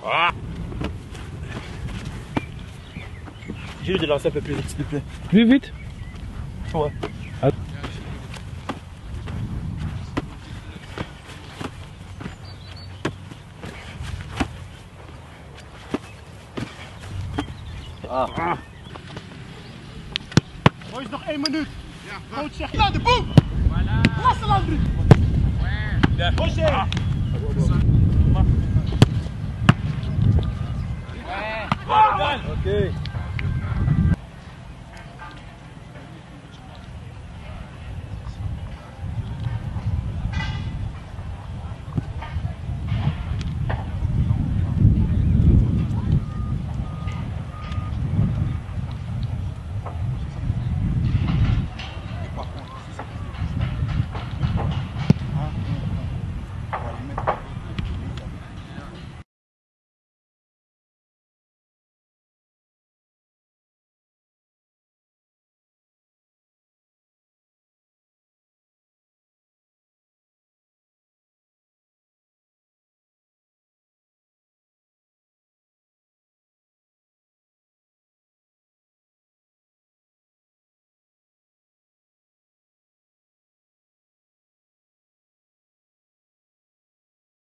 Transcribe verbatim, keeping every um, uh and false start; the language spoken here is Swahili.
Ah. J'ai de lancer un peu plus vite, s'il te plaît. Plus vite? Ouais. Ah. Ah. Ah. Boys, nog één minuut. Ja, coach zegt naar de boom. Voilà. Laat ze lang doen. Ja. Boys, ah. Oké.